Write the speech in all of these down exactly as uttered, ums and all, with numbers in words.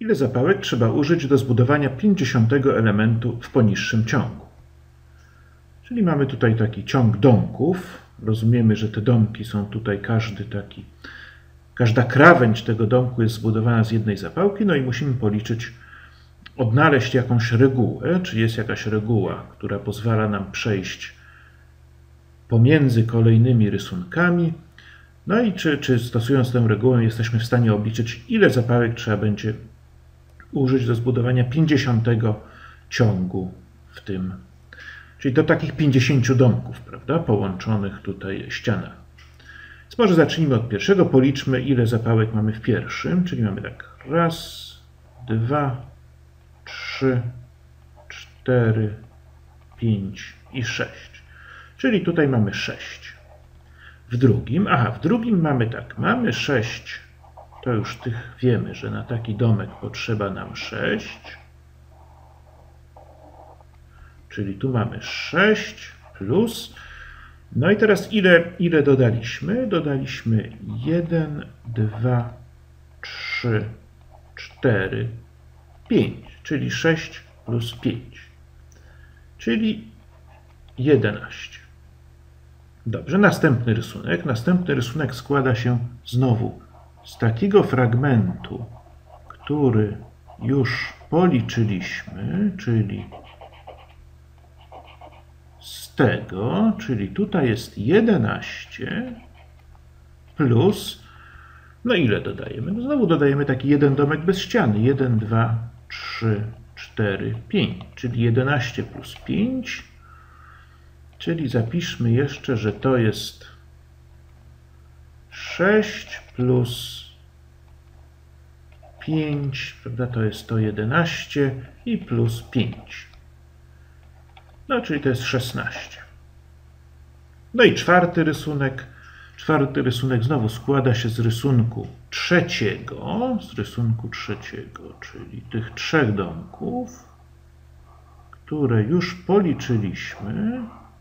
ile zapałek trzeba użyć do zbudowania pięćdziesiątego elementu w poniższym ciągu. Czyli mamy tutaj taki ciąg domków. Rozumiemy, że te domki są tutaj każdy taki, każda krawędź tego domku jest zbudowana z jednej zapałki, no i musimy policzyć, odnaleźć jakąś regułę, czy jest jakaś reguła, która pozwala nam przejść pomiędzy kolejnymi rysunkami, no i czy, czy stosując tę regułę jesteśmy w stanie obliczyć, ile zapałek trzeba będzie użyć do zbudowania pięćdziesiątego ciągu w tym, czyli do takich pięćdziesięciu domków, prawda, połączonych tutaj ścianami. Więc może zacznijmy od pierwszego, policzmy, ile zapałek mamy w pierwszym, czyli mamy tak raz, dwa, trzy, cztery, pięć i sześć. Czyli tutaj mamy sześć. W drugim, aha, w drugim mamy tak, mamy sześć, to już tych wiemy, że na taki domek potrzeba nam sześć. Czyli tu mamy sześć plus, no i teraz ile, ile dodaliśmy? Dodaliśmy jeden, dwa, trzy, cztery, pięć, czyli sześć plus pięć, czyli jedenaście. Dobrze, następny rysunek. Następny rysunek składa się znowu z takiego fragmentu, który już policzyliśmy, czyli z tego, czyli tutaj jest jedenaście plus, no ile dodajemy? No znowu dodajemy taki jeden domek bez ściany. jeden, dwa, trzy, cztery, pięć, czyli jedenaście plus pięć, czyli zapiszmy jeszcze, że to jest sześć plus pięć, prawda, to jest to jedenaście i plus pięć. No, czyli to jest szesnaście. No i czwarty rysunek. Czwarty rysunek znowu składa się z rysunku trzeciego, z rysunku trzeciego, czyli tych trzech domków, które już policzyliśmy.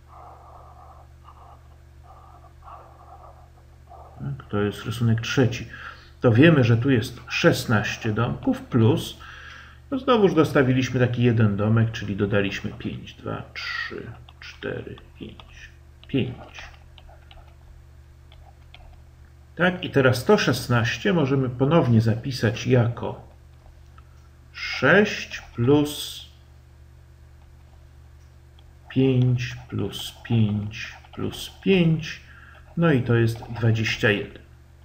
To jest rysunek trzeci. To wiemy, że tu jest szesnaście domków plus, no znowuż dostawiliśmy taki jeden domek, czyli dodaliśmy pięć, dwa, trzy, cztery, pięć, pięć. Tak, i teraz sto szesnaście możemy ponownie zapisać jako sześć plus pięć plus pięć plus pięć, no i to jest dwadzieścia jeden.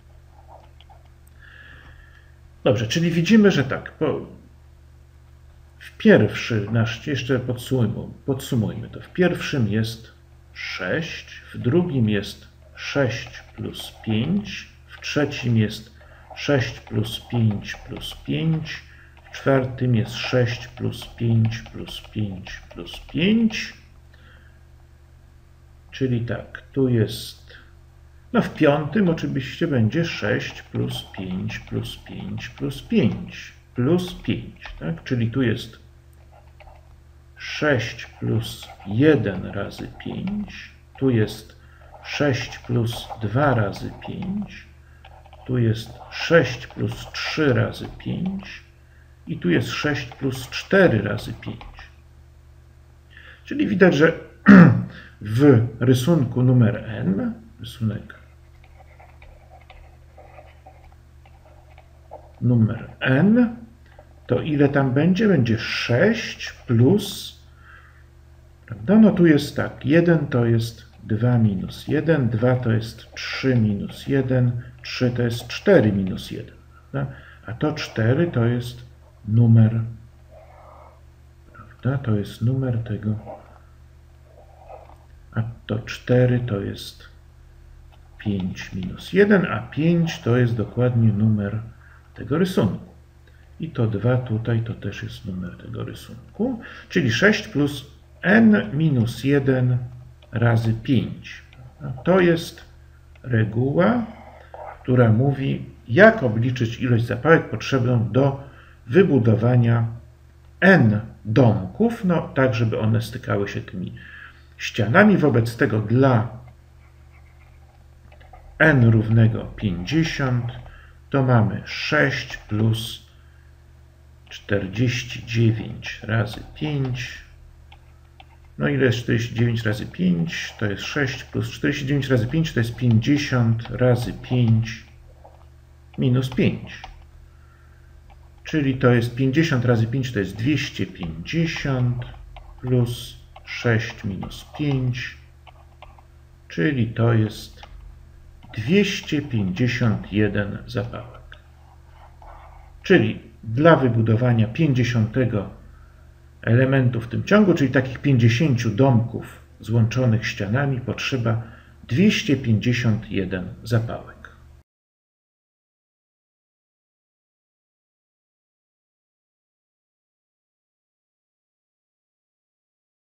Dobrze, czyli widzimy, że tak, po, w pierwszy nasz, jeszcze podsumujmy, podsumujmy to, w pierwszym jest sześć, w drugim jest sześć plus pięć, w trzecim jest sześć plus pięć plus pięć, w czwartym jest sześć plus pięć plus pięć plus pięć, czyli tak, tu jest, no w piątym oczywiście będzie sześć plus pięć plus pięć plus pięć plus pięć, tak? Czyli tu jest sześć plus jeden razy pięć, tu jest sześć plus dwa razy pięć, tu jest sześć plus trzy razy pięć i tu jest sześć plus cztery razy pięć. Czyli widać, że w rysunku numer n, rysunek numer n, to ile tam będzie? Będzie sześć plus, prawda? No tu jest tak, jeden to jest dwa minus jeden, dwa to jest trzy minus jeden, trzy to jest cztery minus jeden, prawda? A to cztery to jest numer, prawda? To jest numer tego, a to cztery to jest pięć minus jeden, a pięć to jest dokładnie numer tego rysunku. I to dwa tutaj to też jest numer tego rysunku, czyli sześć plus n minus jeden razy pięć. To jest reguła, która mówi, jak obliczyć ilość zapałek potrzebną do wybudowania n domków, no tak, żeby one stykały się tymi ścianami. Wobec tego dla n równego pięćdziesiąt to mamy sześć plus czterdzieści dziewięć razy pięć. No ile jest czterdzieści dziewięć razy pięć? To jest sześć plus czterdzieści dziewięć razy pięć to jest pięćdziesiąt razy pięć minus pięć. Czyli to jest pięćdziesiąt razy pięć to jest dwieście pięćdziesiąt plus sześć minus pięć, czyli to jest dwieście pięćdziesiąt jeden zapałek. Czyli dla wybudowania pięćdziesiątego elementu w tym ciągu, czyli takich pięćdziesięciu domków złączonych ścianami, potrzeba dwieście pięćdziesiąt jeden zapałek.